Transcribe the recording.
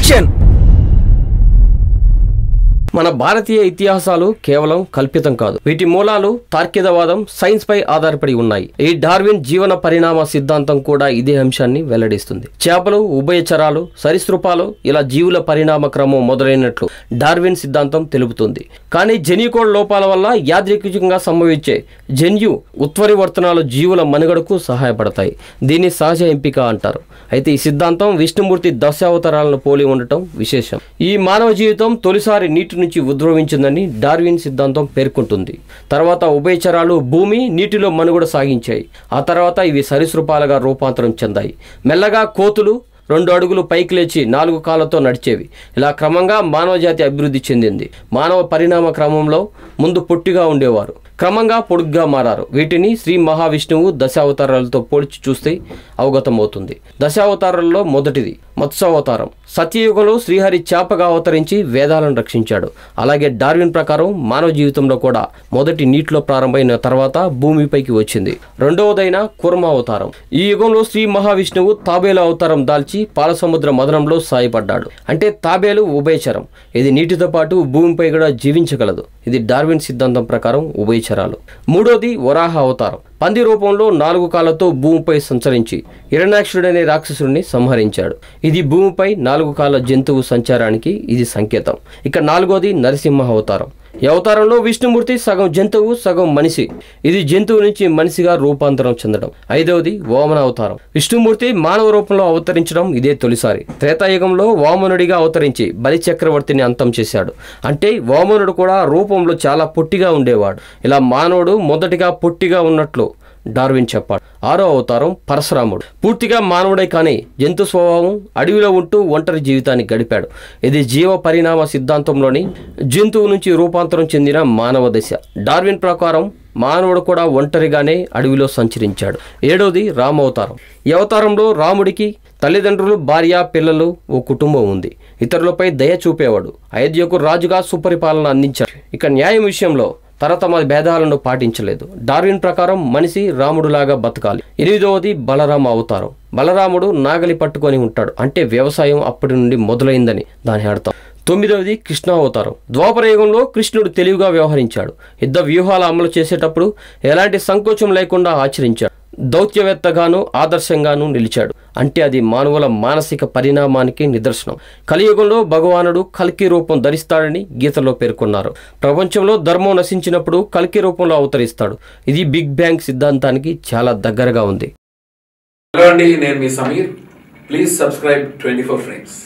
Action. మన భారతీయ ఇతిహాసాలు కేవలం కల్పితం కాదు. వీటి మూలాలు తార్కికవాదం, సైన్స్ పై ఆధారపడి ఉన్నాయి. ఈ డార్విన్ జీవన పరిణామ సిద్ధాంతం కూడా ఇదే అంశాన్ని వెల్లడిస్తుంది. చేపలు, ఉభయచరాలు, సరీసృపాలు ఇలా జీవుల పరిణామ క్రమం మొదలైనట్లు డార్విన్ సిద్ధాంతం తెలుపుతుంది. కానీ జన్యుకోడ్ లోపాల వల్ల యాదృచ్ఛికంగా సంభవించే జన్యు ఉత్పరివర్తనాలు జీవుల మనుగడకు సహాయపడతాయి. దీన్ని సహజ ఎంపిక అంటారు. అయితే ఈ సిద్ధాంతం విష్ణుమూర్తి దశావతారాలను పోలి ఉండటం విశేషం. ఈ మానవ జీవితం తొలిసారి నీటి నుంచి ఉద్భవించిందని డార్విన్ సిద్ధాంతం పేర్కొంటుంది. తర్వాత ఉభయచరాలు భూమి, నీటిలో మనుగడ సాగించాయి. ఆ తర్వాత ఇవి సరీసృపాలుగా రూపాంతరం చెందాయి. మెల్లగా కోతులు 2 అడుగులు పైకి లేచి 4 కాళ్ళతో నడిచేవి. ఇలా క్రమంగా మానవ జాతి అభివృద్ధి చెందింది. మానవ పరిణామ క్రమంలో ముందు పొట్టిగా ఉండేవారు, క్రమంగా పొడుగ్గా మారారు. వీటిని శ్రీ మహావిష్ణువు దశావతారాలతో పోల్చి చూస్తే అవగతమవుతుంది. దశావతారాల్లో మొదటిది మత్స్యావతారం. సత్యయుగంలో శ్రీహరి చేపగా అవతరించి వేదాలను రక్షించాడు. అలాగే డార్విన్ ప్రకారం మానవ జీవితంలో కూడా మొదటి నీటిలో ప్రారంభమైన తర్వాత భూమిపైకి వచ్చింది. రెండవదైన కూర్మావతారం. ఈ యుగంలో శ్రీ మహావిష్ణువు తాబేలు అవతారం దాల్చి పాలసముద్ర మదనంలో సాయపడ్డాడు. అంటే తాబేలు ఉభయచరం. ఇది నీటితో పాటు భూమిపై కూడా జీవించగలదు. ఇది డార్విన్ సిద్ధాంతం ప్రకారం ఉభయచరాలు. మూడోది వరాహ అవతారం. పంది రూపంలో 4 కాళ్ళతో భూమిపై సంచరించి హిరణ్యాక్షుడనే రాక్షసుడిని సంహరించాడు. ఇది భూమిపై 4 కాళ్ళ జంతువు సంచారానికి ఇది సంకేతం. ఇక 4వది నరసింహ అవతారం. ఈ అవతారంలో విష్ణుమూర్తి సగం జంతువు, సగం మనిషి. ఇది జంతువు నుంచి మనిషిగా రూపాంతరం చెందడం. 5వది వామన అవతారం. విష్ణుమూర్తి మానవ రూపంలో అవతరించడం ఇదే తొలిసారి. త్రేతాయుగంలో వామనుడిగా అవతరించి బలి చక్రవర్తిని అంతం చేశాడు. అంటే వామనుడు కూడా రూపంలో చాలా పొట్టిగా ఉండేవాడు. ఇలా మానవుడు మొదటిగా పొట్టిగా ఉన్నట్లు డార్విన్ చెప్పాడు. 6వ అవతారం పరశురాముడు. పూర్తిగా మానవుడే కానీ జంతు స్వభావం, అడవిలో ఉంటూ ఒంటరి జీవితాన్ని గడిపాడు. ఇది జీవ పరిణామ సిద్ధాంతంలోని జంతువు నుంచి రూపాంతరం చెందిన మానవ దశ. డార్విన్ ప్రకారం మానవుడు కూడా ఒంటరిగానే అడవిలో సంచరించాడు. 7వది రామావతారం. ఈ అవతారంలో రాముడికి తల్లిదండ్రులు, భార్య, పిల్లలు, ఓ కుటుంబం ఉంది. ఇతరులపై దయ చూపేవాడు. అయోధ్యకు రాజుగా సుపరిపాలన అందించాడు. ఇక న్యాయం విషయంలో తమ భేదాలను పాటించలేదు. డార్విన్ ప్రకారం మనిషి రాముడులాగా బతకాలి. 8వది బలరామ అవతారం. బలరాముడు నాగలి పట్టుకొని ఉంటాడు. అంటే వ్యవసాయం అప్పటి నుండి మొదలైందని దాని అర్థం. 9వది కృష్ణావతారం. ద్వాపరయుగంలో కృష్ణుడు తెలివిగా వ్యవహరించాడు. యుద్ధ వ్యూహాలు అమలు చేసేటప్పుడు ఎలాంటి సంకోచం లేకుండా ఆచరించాడు. దౌత్యవేత్తగాను ఆదర్శంగాను నిలిచాడు. అంటే అది మానవుల మానసిక పరిణామానికి నిదర్శనం. కలియుగంలో భగవానుడు కల్కి రూపం ధరిస్తాడని గీతలో పేర్కొన్నారు. ప్రపంచంలో ధర్మం నశించినప్పుడు కల్కి రూపంలో అవతరిస్తాడు. ఇది బిగ్ బ్యాంగ్ సిద్ధాంతానికి చాలా దగ్గరగా ఉంది. హలో అండి, నేను మీ సమీర్. Please subscribe 24 frames.